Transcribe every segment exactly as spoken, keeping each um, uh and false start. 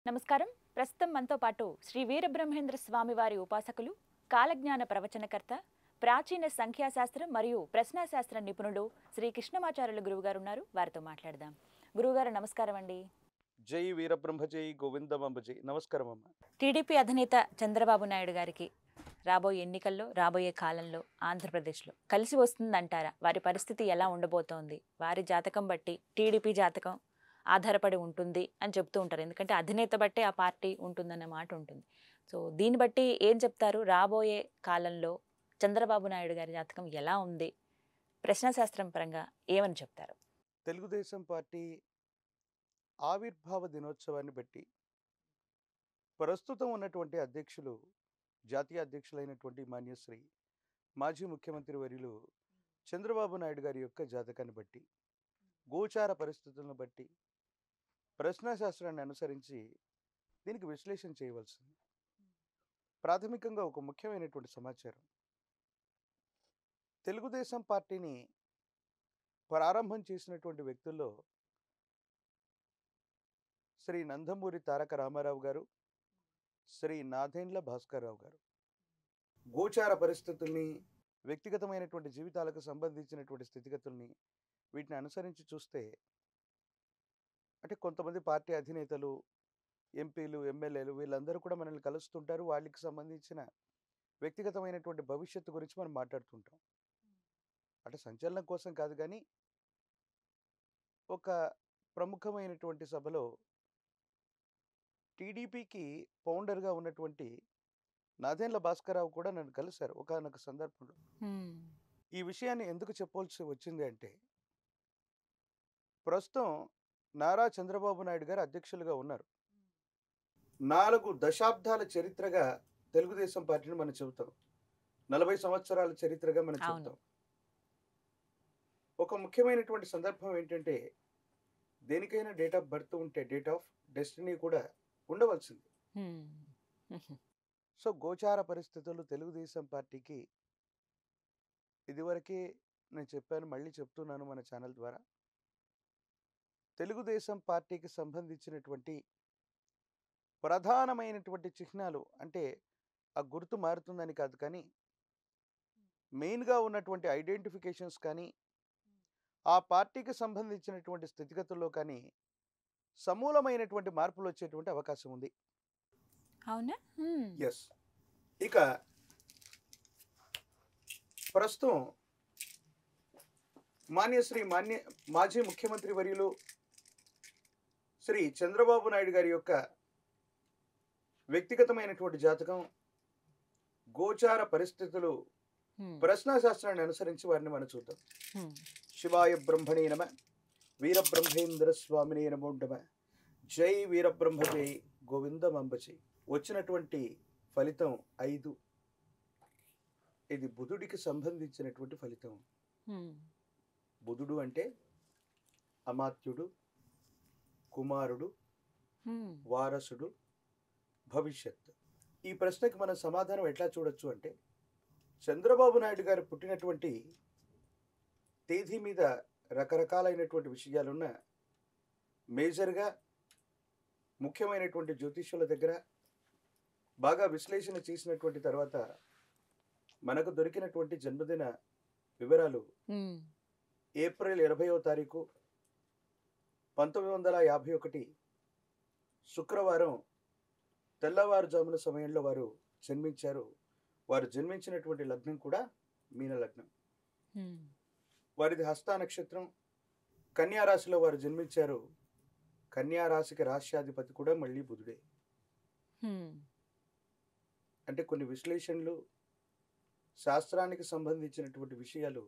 నమస్కారం. ప్రస్తుతం మనతో పాటు శ్రీ వీరబ్రహ్మేంద్ర స్వామి వారి ఉపాసకులు, కాలజ్ఞాన ప్రవచనకర్త, ప్రాచీన సంఖ్యాశాస్త్రం మరియు ప్రశ్నాశాస్త్ర నిపుణులు శ్రీ కృష్ణమాచార్యులు గురువుగారు ఉన్నారు. వారితో మాట్లాడదాం. గురువుగారు నమస్కారం అండి. జై వీరబ్రహ్మ జై గోవిందమాంబ జై. నమస్కారం అమ్మ. టీడీపీ అధినేత చంద్రబాబు నాయుడు గారికి రాబోయే ఎన్నికల్లో, రాబోయే కాలంలో ఆంధ్రప్రదేశ్లో కలిసి వస్తుందంటారా? వారి పరిస్థితి ఎలా ఉండబోతోంది? వారి జాతకం బట్టి టీడీపీ జాతకం ఆధారపడి ఉంటుంది అని చెప్తూ ఉంటారు. ఎందుకంటే అధినేత బట్టే ఆ పార్టీ ఉంటుందన్న మాట ఉంటుంది. సో దీన్ని బట్టి ఏం చెప్తారు? రాబోయే కాలంలో చంద్రబాబు నాయుడు గారి జాతకం ఎలా ఉంది? ప్రశ్నాశాస్త్రం పరంగా ఏమని చెప్తారు? తెలుగుదేశం పార్టీ ఆవిర్భావ దినోత్సవాన్ని బట్టి ప్రస్తుతం ఉన్నటువంటి అధ్యక్షులు, జాతీయ అధ్యక్షులైనటువంటి మాన్యశ్రీ మాజీ ముఖ్యమంత్రి వర్యులు చంద్రబాబు నాయుడు గారి యొక్క జాతకాన్ని బట్టి, గోచార పరిస్థితులను బట్టి, ప్రశ్నాశాస్త్రాన్ని అనుసరించి దీనికి విశ్లేషణ చేయవలసింది. ప్రాథమికంగా ఒక ముఖ్యమైనటువంటి సమాచారం, తెలుగుదేశం పార్టీని ప్రారంభం చేసినటువంటి వ్యక్తుల్లో శ్రీ నందమూరి తారక రామారావు గారు, శ్రీ నాదెండ్ల భాస్కర్రావు గారు. గోచార పరిస్థితుల్ని, వ్యక్తిగతమైనటువంటి జీవితాలకు సంబంధించినటువంటి స్థితిగతుల్ని వీటిని అనుసరించి చూస్తే, అంటే కొంతమంది పార్టీ అధినేతలు, ఎంపీలు, ఎమ్మెల్యేలు వీళ్ళందరూ కూడా మనల్ని కలుస్తుంటారు. వాళ్ళకి సంబంధించిన వ్యక్తిగతమైనటువంటి భవిష్యత్తు గురించి మనం మాట్లాడుతుంటాం. అంటే సంచలనం కోసం కాదు, కానీ ఒక ప్రముఖమైనటువంటి సభలో టీడీపీకి ఫౌండర్గా ఉన్నటువంటి నాదెండ్ల భాస్కర్రావు కూడా నన్ను కలిశారు ఒకానొక సందర్భంలో. ఈ విషయాన్ని ఎందుకు చెప్పవలసి వచ్చింది అంటే, ప్రస్తుతం నారా చంద్రబాబు నాయుడు గారు అధ్యక్షులుగా ఉన్నారు. నాలుగు దశాబ్దాల చరిత్రగా తెలుగుదేశం పార్టీని మనం చెబుతాం. నలభై సంవత్సరాల చరిత్రగా మనం చెబుతాం. ఒక ముఖ్యమైనటువంటి సందర్భం ఏంటంటే, దేనికైనా డేట్ ఆఫ్ బర్త్ ఉంటే డేట్ ఆఫ్ డెస్టినీ కూడా ఉండవలసింది. సో గోచార పరిస్థితులు తెలుగుదేశం పార్టీకి ఇదివరకే నేను చెప్పాను, మళ్ళీ చెప్తున్నాను మన ఛానల్ ద్వారా, తెలుగుదేశం పార్టీకి సంబంధించినటువంటి ప్రధానమైనటువంటి చిహ్నాలు, అంటే ఆ గుర్తు మారుతుందని కాదు, కానీ మెయిన్గా ఉన్నటువంటి ఐడెంటిఫికేషన్స్ కానీ, ఆ పార్టీకి సంబంధించినటువంటి స్థితిగతుల్లో కానీ సమూలమైనటువంటి మార్పులు వచ్చేటువంటి అవకాశం ఉంది. అవునా? ఎస్. ఇక ప్రస్తుతం మాన్యశ్రీ మాన్య మాజీ ముఖ్యమంత్రి వర్యులు శ్రీ చంద్రబాబు నాయుడు గారి యొక్క వ్యక్తిగతమైనటువంటి జాతకం, గోచార పరిస్థితులు, ప్రశ్నాశాస్త్రాన్ని అనుసరించి వారిని మనం చూద్దాం. శివాయ బ్రహ్మణే నమ, వీరబ్రహ్మేంద్ర స్వామినే నమో నమ, జై వీరబ్రహ్మ జై గోవిందమాంబ జై. వచ్చినటువంటి ఫలితం ఐదు. ఇది బుధుడికి సంబంధించినటువంటి ఫలితం. బుధుడు అంటే అమాత్యుడు, కుమారుడు, వారసుడు, భవిష్యత్తు. ఈ ప్రశ్నకి మనం సమాధానం ఎట్లా చూడొచ్చు అంటే, చంద్రబాబు నాయుడు గారు పుట్టినటువంటి తేదీ మీద రకరకాలైనటువంటి విషయాలున్న, మేజర్గా ముఖ్యమైనటువంటి జ్యోతిష్యుల దగ్గర బాగా విశ్లేషణ చేసినటువంటి తర్వాత మనకు దొరికినటువంటి జన్మదిన వివరాలు, ఏప్రిల్ ఇరవయో తారీఖు పంతొమ్మిది వందల యాభై ఒకటి శుక్రవారం తెల్లవారుజామున సమయంలో వారు జన్మించారు. వారు జన్మించినటువంటి లగ్నం కూడా మీన లగ్నం. వారిది హస్త నక్షత్రం. కన్యారాశిలో వారు జన్మించారు. కన్యారాశికి రాశ్యాధిపతి కూడా మళ్ళీ బుధుడే. అంటే కొన్ని విశ్లేషణలు, శాస్త్రానికి సంబంధించినటువంటి విషయాలు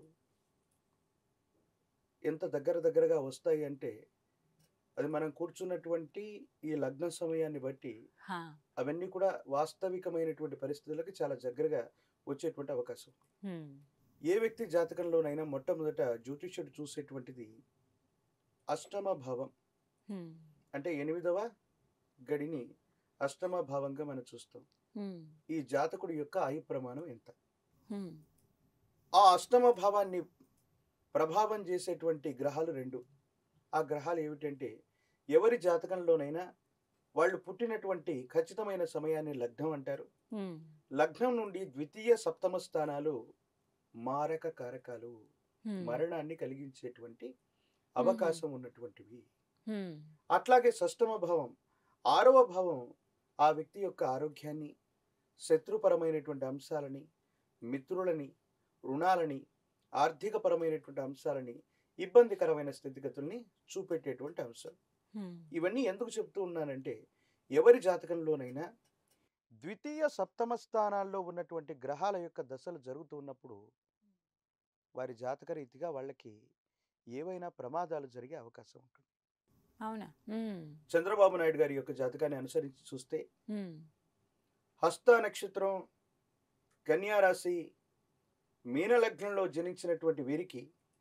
ఎంత దగ్గర దగ్గరగా వస్తాయి అంటే, అది మనం కూర్చున్నటువంటి ఈ లగ్న సమయాన్ని బట్టి అవన్నీ కూడా వాస్తవికమైనటువంటి పరిస్థితులకు చాలా దగ్గరగా వచ్చేటువంటి అవకాశం. ఏ వ్యక్తి జాతకంలోనైనా మొట్టమొదట జ్యోతిష్యుడు చూసేటువంటిది అష్టమ భావం. అంటే ఎనిమిదవ గడిని అష్టమ భావంగా మనం చూస్తాం. ఈ జాతకుడి యొక్క ఆయు ప్రమాణం ఎంత. ఆ అష్టమ భావాన్ని ప్రభావం చేసేటువంటి గ్రహాలు రెండు. ఆ గ్రహాలు ఏమిటంటే, ఎవరి జాతకంలోనైనా వాళ్ళు పుట్టినటువంటి ఖచ్చితమైన సమయాన్ని లగ్నం అంటారు. హ్మ్. లగ్నం నుండి ద్వితీయ సప్తమ స్థానాలు మారక కారకాలు, హ్మ్. మరణాన్ని కలిగించేటువంటి హుహు. అవకాశం ఉన్నటువంటివి. హ్మ్. అట్లాగే షష్టమ భావం, ఆరవ భావం ఆ వ్యక్తి యొక్క ఆరోగ్యాన్ని, శత్రుపరమైనటువంటి అంశాలని, మిత్రులని, రుణాలని, ఆర్థికపరమైనటువంటి అంశాలని, ఇబ్బందికరమైన స్థితిగతుల్ని చూపెట్టేటువంటి అంశాలు. హ్మ్. ఇవన్నీ ఎందుకు చెప్తూ ఉన్నానంటే, ఎవరి జాతకంలోనైనా ద్వితీయ సప్తమ స్థానాల్లో ఉన్నటువంటి గ్రహాల యొక్క దశలు జరుగుతూ ఉన్నప్పుడు వారి జాతక రీతిగా వాళ్ళకి ఏవైనా ప్రమాదాలు జరిగే అవకాశం ఉంటుంది. అవునా? హ్మ్. చంద్రబాబు నాయుడు గారి యొక్క జాతకాన్ని అనుసరించి చూస్తే హ్మ్. హస్త నక్షత్రం, కన్యా రాశి, మీన లగ్నంలో జనించినటువంటి వీరికి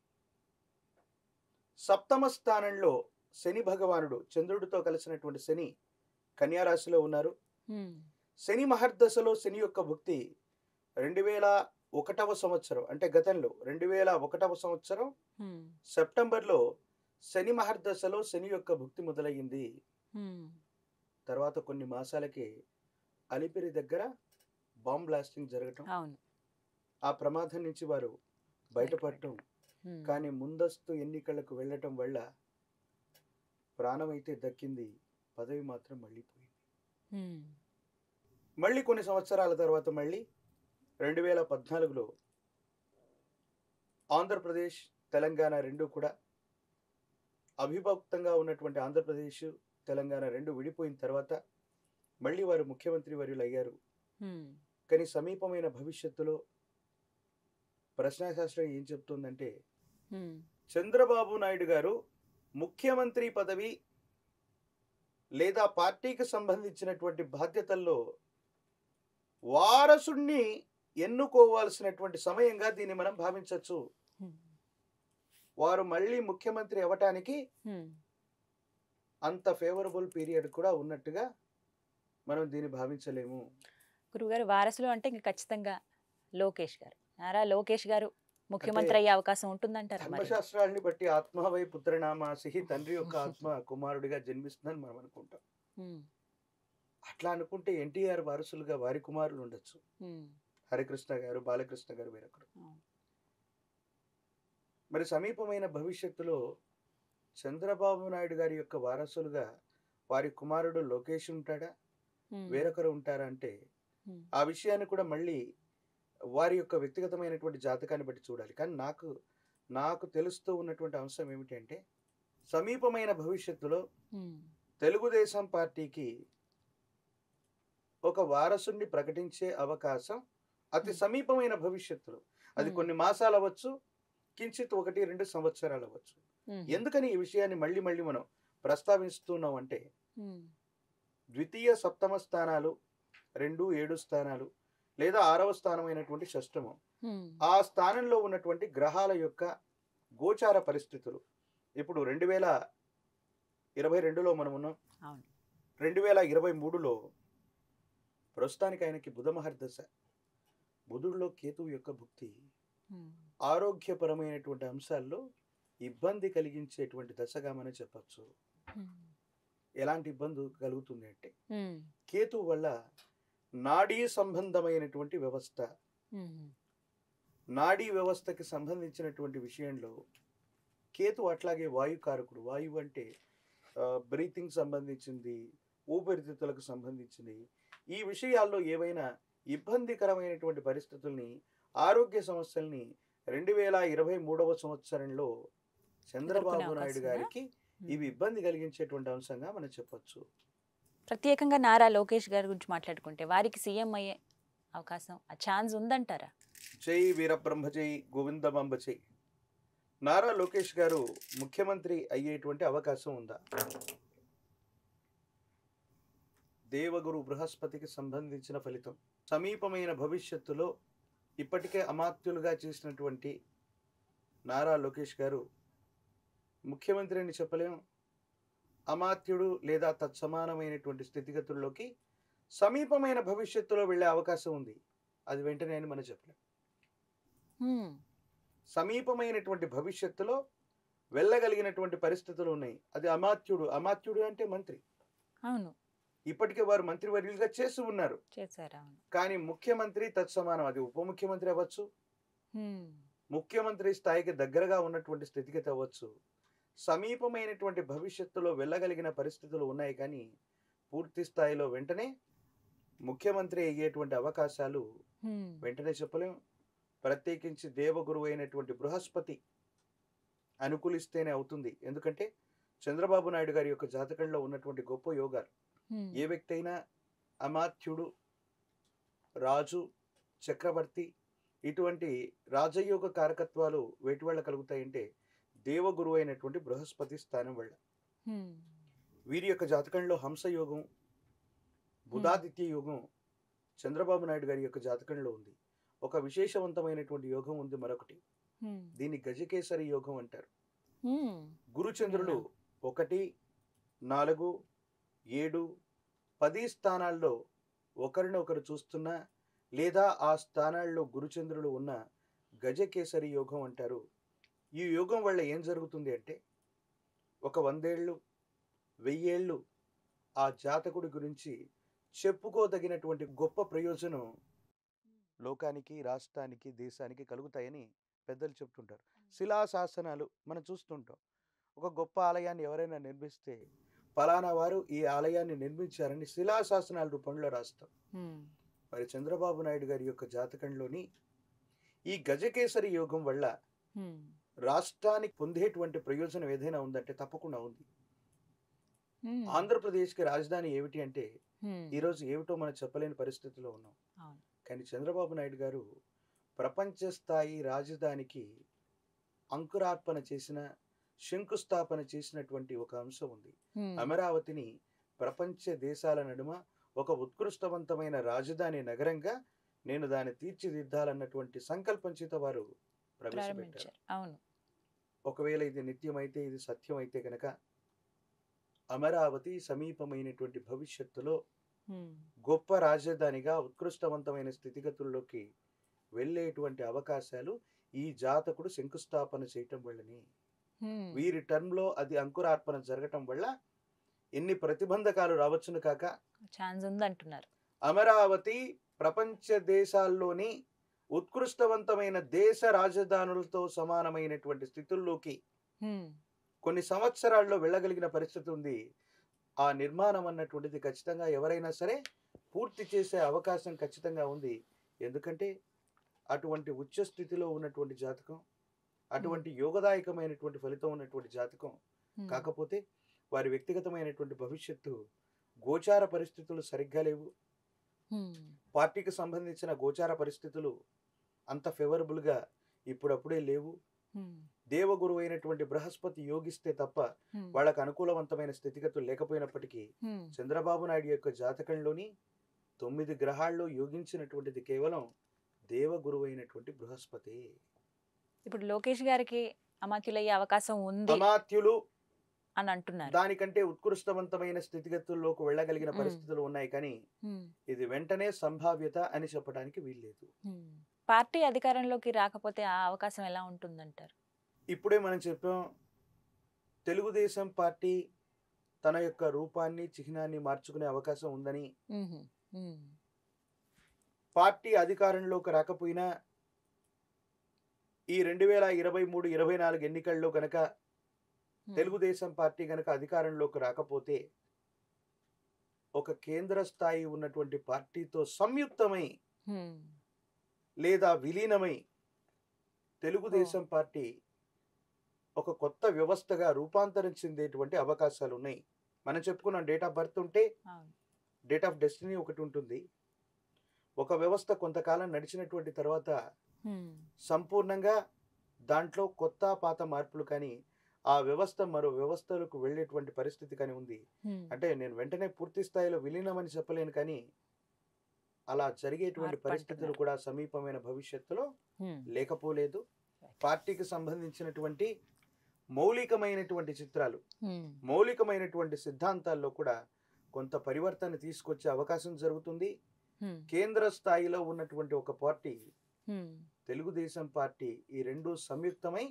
సప్తమ స్థానంలో శని భగవానుడు చంద్రుడితో కలిసినటువంటి శని కన్యా రాశిలో ఉన్నారు. హ్మ్. శని మహర్దశలో శని యొక్క భుక్తి రెండు వేల ఒకటవ సంవత్సరం, అంటే గతంలో రెండు వేల ఒకటవ సంవత్సరం హ్మ్. సెప్టెంబర్లో శని మహర్దశలో శని యొక్క భుక్తి మొదలయ్యింది. హ్మ్. తర్వాత కొన్ని మాసాలకే అలిపిరి దగ్గర బాంబ్ బ్లాస్టింగ్ జరగటం, అవును. ఆ ప్రమాదం నుంచి వారు బయటపడటం, హ్మ్. కానీ ముందస్తు ఎన్నికలకు వెళ్ళటం వల్ల ప్రాణమైతే దక్కింది, పదవి మాత్రం మళ్ళీ పోయింది. హ్మ్. మళ్ళీ కొన్ని సంవత్సరాల తర్వాత మళ్ళీ రెండు వేల పద్నాలుగులో ఆంధ్రప్రదేశ్, తెలంగాణ రెండు కూడా అవిభక్తంగా ఉన్నటువంటి ఆంధ్రప్రదేశ్, తెలంగాణ రెండు విడిపోయిన తర్వాత మళ్ళీ వారు ముఖ్యమంత్రి వర్యులు అయ్యారు. హ్మ్. కానీ సమీపమైన భవిష్యత్తులో ప్రశ్నాశాస్త్రం ఏం చెప్తుందంటే, హ్మ్. చంద్రబాబు నాయుడు గారు ముఖ్యమంత్రి పదవి లేదా పార్టీకి సంబంధించినటువంటి బాధ్యతల్లో వారసుణ్ణి ఎన్నుకోవాల్సినటువంటి సమయంగా దీన్ని మనం భావించవచ్చు. హ్మ్. వారు మళ్ళీ ముఖ్యమంత్రి అవ్వటానికి హ్మ్. అంత ఫేవరబుల్ పీరియడ్ కూడా ఉన్నట్టుగా మనం దీన్ని భావించలేము. గురువుగారు వారసులు అంటే ఇంక ఖచ్చితంగా లోకేష్ గారు. నారా లోకేష్ గారు అంటే ముఖ్యమంత్రి అయ్యే అవకాశం ఉంటుందంటారా మరి? ధర్మశాస్త్రాల్ని బట్టి ఆత్మవై పుత్రనామాసిహి, తండ్రి యొక్క ఆత్మ కుమారుడిగా జన్మిస్తుందని మనం అనుకుంటాం. హ్మ్. అట్లా అనుకుంటే ఎన్టీఆర్ వారసులుగా వారి కుమారులు ఉండొచ్చు. హ్మ్. హరికృష్ణ గారు, బాలకృష్ణ గారు వేరొకరు. అవును. మరి సమీపమైన భవిష్యత్తులో చంద్రబాబు నాయుడు గారి యొక్క వారసులుగా వారి కుమారుడు లోకేష్ ఉంటాడా, హ్మ్. వేరొకరు ఉంటారా అంటే హ్మ్. ఆ విషయాన్ని కూడా మళ్ళీ వారి యొక్క వ్యక్తిగతమైనటువంటి జాతకాన్ని బట్టి చూడాలి. కానీ నాకు నాకు తెలుస్తూ ఉన్నటువంటి అంశం ఏమిటంటే, సమీపమైన భవిష్యత్తులో హ్మ్. తెలుగుదేశం పార్టీకి ఒక వారసుని ప్రకటించే అవకాశం అతి హ్మ్. సమీపమైన భవిష్యత్తులో, అది హ్మ్. కొన్ని మాసాలు అవ్వచ్చు, కించిత్ ఒకటి రెండు సంవత్సరాలు అవ్వచ్చు. హుహు. ఎందుకని ఈ విషయాన్ని మళ్ళీ మళ్ళీ మనం ప్రస్తావిస్తున్నాం అంటే, హ్మ్. ద్వితీయ సప్తమ స్థానాలు, రెండు ఏడు స్థానాలు, లేదా ఆరవ స్థానమైనటువంటి షష్టమం, హ్మ్. ఆ స్థానంలో ఉన్నటువంటి గ్రహాల యొక్క గోచార పరిస్థితులు. ఇప్పుడు రెండు వేల ఇరవై రెండులో మనం ఉన్నాం. అవును. రెండు వేల ఇరవై మూడులో ప్రస్తుతానికి ఆయనకి బుధ మహర్దశ, బుధుడిలో కేతువు యొక్క భుక్తి హ్మ్. ఆరోగ్యపరమైనటువంటి అంశాల్లో ఇబ్బంది కలిగించేటువంటి దశగా మనం చెప్పచ్చు. హ్మ్. ఎలాంటి ఇబ్బంది కలుగుతుంది అంటే, హ్మ్. కేతువు వల్ల నాడీ సంబంధమైనటువంటి వ్యవస్థ, హుహు. నాడీ వ్యవస్థకి సంబంధించినటువంటి విషయంలో కేతు అట్లాగే వాయుకారకుడు. వాయువు అంటే బ్రీతింగ్ సంబంధించింది, ఊపిరితిత్తులకు సంబంధించింది. ఈ విషయాల్లో ఏవైనా ఇబ్బందికరమైనటువంటి పరిస్థితుల్ని, ఆరోగ్య సమస్యల్ని రెండు వేల ఇరవై మూడవ సంవత్సరంలో ఎదుర్కొనే చంద్రబాబు నాయుడు అవకాశం ఉందా? గారికి ఇవి హ్మ్. ఇబ్బంది కలిగించేటువంటి అంశంగా మనం చెప్పొచ్చు. ప్రత్యేకంగా నారా లోకేష్ గారి గురించి మాట్లాడుకుంటే వారికి సీఎం అయ్యే అవకాశం, ఆ ఛాన్స్ ఉందంటారా? జై వీరబ్రహ్మ జై గోవిందమాంబ జై. నారా లోకేష్ గారు ముఖ్యమంత్రి అయ్యేటువంటి అవకాశం ఉందా? దేవగురు బృహస్పతికి సంబంధించిన ఫలితం. సమీపమైన భవిష్యత్తులో ఇప్పటికే అమాత్యులుగా చేసినటువంటి నారా లోకేష్ గారు ముఖ్యమంత్రి అని చెప్పలేం, అమాత్యుడు లేదా తత్సమానమైనటువంటి స్థితిగతుల్లోకి సమీపమైన భవిష్యత్తులో వెళ్ళే అవకాశం ఉంది. అది వెంటనే అని మనం చెప్పలేం. హ్మ్. సమీపమైనటువంటి భవిష్యత్తులో వెళ్ళగలిగినటువంటి పరిస్థితులు ఉన్నాయి. అది అమాత్యుడు. అమాత్యుడు అంటే మంత్రి. అవును. ఇప్పటికే వారు మంత్రివర్యులుగా చేసి ఉన్నారు. చేశారు. అవును. కానీ ముఖ్యమంత్రి తత్సమానం. అది ఉప ముఖ్యమంత్రి అవ్వచ్చు, హ్మ్. ముఖ్యమంత్రి స్థాయికి దగ్గరగా ఉన్నటువంటి స్థితిగతి అవ్వచ్చు. సమీపమైనటువంటి భవిష్యత్తులో వెళ్ళగలిగిన పరిస్థితులు ఉన్నాయి కానీ, పూర్తి స్థాయిలో వెంటనే ముఖ్యమంత్రి అయ్యేటువంటి అవకాశాలు హ్మ్. వెంటనే చెప్పలేం. ప్రత్యేకించి దేవగురువు అయినటువంటి బృహస్పతి అనుకూలిస్తేనే అవుతుంది. ఎందుకంటే చంద్రబాబు నాయుడు గారి యొక్క జాతకంలో ఉన్నటువంటి గొప్ప యోగాలు. హ్మ్. ఏ వ్యక్తి అయినా అమాత్యుడు, రాజు, చక్రవర్తి ఇటువంటి రాజయోగ కారకత్వాలు వేటి వల్ల కలుగుతాయంటే దేవగురువు అయినటువంటి బృహస్పతి స్థానం వల్ల. హ్మ్. వీరి యొక్క జాతకంలో హంసయోగం, బుధాదిత్య యోగం చంద్రబాబు నాయుడు గారి యొక్క జాతకంలో ఉంది. ఒక విశేషవంతమైనటువంటి యోగం ఉంది మరొకటి. హ్మ్. దీన్ని గజకేసరి యోగం అంటారు. హ్మ్. గురుచంద్రులు ఒకటి, నాలుగు, ఏడు, పది స్థానాల్లో ఒకరినొకరు చూస్తున్నా లేదా ఆ స్థానాల్లో గురుచంద్రులు ఉన్న గజకేసరి యోగం అంటారు. ఈ యోగం వల్ల ఏం జరుగుతుంది అంటే ఒక వందేళ్ళు, వెయ్యేళ్ళు ఆ జాతకుడి గురించి చెప్పుకోదగినటువంటి గొప్ప ప్రయోజనం లోకానికి, రాష్ట్రానికి, దేశానికి కలుగుతాయని పెద్దలు చెప్తుంటారు. శిలాశాసనాలు మనం చూస్తుంటాం. ఒక గొప్ప ఆలయాన్ని ఎవరైనా నిర్మిస్తే ఫలానా వారు ఈ ఆలయాన్ని నిర్మించారని శిలాశాసనాల రూపంలో రాస్తాం. హ్మ్. మరి చంద్రబాబు నాయుడు గారి యొక్క జాతకంలోని ఈ గజకేసరి యోగం వల్ల హ్మ్. రాష్ట్రానికి పొందేటువంటి ప్రయోజనం ఏదైనా ఉందంటే తప్పకుండా ఉంది. హ్మ్. ఆంధ్రప్రదేశ్కి రాజధాని ఏమిటి అంటే హ్మ్. ఈరోజు ఏమిటో మనం చెప్పలేని పరిస్థితిలో ఉన్నాం. అవును. కానీ చంద్రబాబు నాయుడు గారు ప్రపంచ స్థాయి రాజధానికి అంకురార్పణ చేసిన, శంకుస్థాపన చేసినటువంటి ఒక అంశం ఉంది. హ్మ్. అమరావతిని ప్రపంచ దేశాల నడుమ ఒక ఉత్కృష్టవంతమైన రాజధాని నగరంగా నేను దాన్ని తీర్చిదిద్దాలన్నటువంటి సంకల్పం చేత వారు ప్రవేశపెట్టారు. ప్రారంభించారు. అవును. ఒకవేళ ఇది నిత్యమైతే, ఇది సత్యమైతే కనుక అమరావతి సమీపమైనటువంటి భవిష్యత్తులో హ్మ్. గొప్ప రాజధానిగా ఉత్కృష్టవంతమైన స్థితిగతుల్లోకి వెళ్ళేటువంటి అవకాశాలు ఈ జాతకుడు శంకుస్థాపన చేయటం వల్లనే. హ్మ్. వీరి టర్మ్లో అది అంకురార్పణ జరగటం వల్ల ఎన్ని ప్రతిబంధకాలు రావచ్చును కాక ఛాన్స్ ఉందంటున్నారు. అమరావతి ప్రపంచ దేశాల్లోని ఉత్కృష్టవంతమైన దేశ రాజధానులతో సమానమైనటువంటి స్థితుల్లోకి హ్మ్. కొన్ని సంవత్సరాల్లో వెళ్ళగలిగిన పరిస్థితి ఉంది. ఆ నిర్మాణం అన్నటువంటిది ఖచ్చితంగా ఎవరైనా సరే పూర్తి చేసే అవకాశం ఖచ్చితంగా ఉంది. ఎందుకంటే అటువంటి ఉచ్చ స్థితిలో ఉన్నటువంటి జాతకం, అటువంటి యోగదాయకమైనటువంటి ఫలితం ఉన్నటువంటి జాతకం. హ్మ్. కాకపోతే వారి వ్యక్తిగతమైనటువంటి భవిష్యత్తు గోచార పరిస్థితులు సరిగ్గా లేవు. హ్మ్. పార్టీకి సంబంధించిన గోచార పరిస్థితులు అంత ఫేవరబుల్గా ఇప్పుడప్పుడే లేవు. హ్మ్. దేవగురు అయినటువంటి బృహస్పతి యోగిస్తే తప్ప హ్మ్. వాళ్ళకు అనుకూలవంతమైన స్థితిగతులు లేకపోయినప్పటికీ హ్మ్. చంద్రబాబు నాయుడు యొక్క జాతకంలోని తొమ్మిది గ్రహాల్లో యోగించినటువంటిది కేవలం దేవగురువు అయినటువంటి బృహస్పతి. ఇప్పుడు లోకేష్ గారికి అమాత్యులయ్యే అవకాశం ఉంది అమాత్యులు అని అంటున్నారు. దానికంటే ఉత్కృష్టవంతమైన స్థితిగతుల్లోకి వెళ్ళగలిగిన మ్మ్. పరిస్థితులు ఉన్నాయి కానీ హ్మ్. ఇది వెంటనే సంభావ్యత అని చెప్పడానికి వీల్లేదు. హ్మ్. పార్టీ అధికారంలోకి రాకపోతే ఆ అవకాశం ఎలా ఉంటుందంటారు? ఇప్పుడే మనం చెప్పాం, తెలుగుదేశం పార్టీ తన యొక్క రూపాన్ని, చిహ్నాన్ని మార్చుకునే అవకాశం ఉందని. మ్హూ. హ్మ్. పార్టీ అధికారంలోకి రాకపోయినా ఈ రెండు వేల ఇరవై మూడు ఇరవై నాలుగు ఎన్నికల్లో గనక హ్మ్. తెలుగుదేశం పార్టీ గనక అధికారంలోకి రాకపోతే ఒక కేంద్ర స్థాయి ఉన్నటువంటి పార్టీతో సంయుక్తమై హ్మ్. లేదా విలీనమై తెలుగుదేశం పార్టీ ఒక కొత్త వ్యవస్థగా రూపాంతరం చెందేటువంటి అవకాశాలు ఉన్నాయి. మనం చెప్పుకున్నాం, డేట్ ఆఫ్ బర్త్ ఉంటే అవును. డేట్ ఆఫ్ డెస్టినీ ఒకటి ఉంటుంది. ఒక వ్యవస్థ కొంతకాలం నడిచినటువంటి తర్వాత హ్మ్. సంపూర్ణంగా దాంట్లో కొత్త పాత మార్పులు కానీ ఆ వ్యవస్థ మరో వ్యవస్థలకు వెళ్ళేటువంటి పరిస్థితి కానీ ఉంది. హ్మ్. అంటే నేను వెంటనే పూర్తి స్థాయిలో విలీనమని చెప్పలేను కానీ అలా జరిగేటువంటి మార్పు పరిస్థితులు అంటున్నారు. కూడా సమీపమైన భవిష్యత్తులో హ్మ్. లేకపోలేదు. Right. పార్టీకి సంబంధించినటువంటి మౌలికమైనటువంటి చిత్రాలు, హ్మ్. మౌలికమైనటువంటి సిద్ధాంతాల్లో కూడా కొంత పరివర్తన తీసుకొచ్చే అవకాశం జరుగుతుంది. హ్మ్. కేంద్ర స్థాయిలో ఉన్నటువంటి ఒక పార్టీ, హ్మ్. తెలుగుదేశం పార్టీ, ఈ రెండు సంయుక్తమై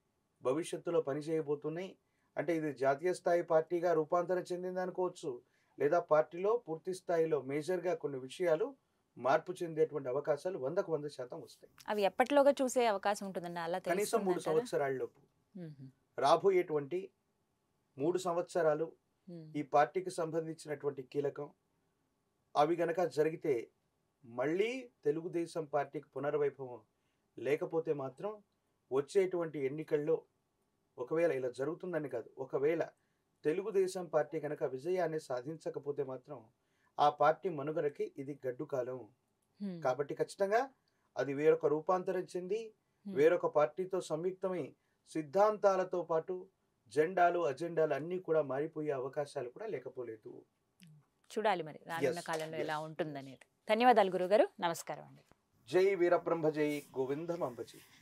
భవిష్యత్తులో పనిచేయబోతున్నాయి. అంటే ఇది జాతీయ స్థాయి పార్టీగా రూపాంతరం చెందింది అనుకోవచ్చు, లేదా పార్టీలో పూర్తి స్థాయిలో మేజర్గా కొన్ని విషయాలు మార్పు చెందేటువంటి అవకాశాలు వందకు వంద శాతం వస్తాయి. అవి ఎప్పటిలోగా చూసే అవకాశం ఉంటుందండి అలా కనీసం మూడు తెలుస్తుందంటారా? సంవత్సరాలలోపు మ్మ్. రాబోయేటువంటి మూడు సంవత్సరాలు మ్మ్. ఈ పార్టీకి సంబంధించినటువంటి కీలకం. అవి గనక జరిగితే మళ్ళీ తెలుగుదేశం పార్టీకి పునర్వైభవం. లేకపోతే మాత్రం వచ్చేటువంటి ఎన్నికల్లో ఒకవేళ ఇలా జరుగుతుందని కాదు, ఒకవేళ తెలుగుదేశం పార్టీ కనుక విజయాన్ని సాధించకపోతే మాత్రం ఆ పార్టీ మనుగడకి ఇది గడ్డు కాలం. మ్మ్. కాబట్టి ఖచ్చితంగా అది వేరొక రూపాంతరం చెంది మ్మ్. వేరొక పార్టీతో సంయుక్తమై సిద్ధాంతాలతో పాటు జెండాలు అజెండాలు అన్నీ కూడా మారిపోయే అవకాశాలు కూడా లేకపోలేదు. చూడాలి మరి రానున్న Yes, కాలంలో yes, ఎలా ఉంటుందనేది. ధన్యవాదాలు గురుగారు. నమస్కారం అండి. జై వీరబ్రహ్మ జై గోవిందం అంబజీ.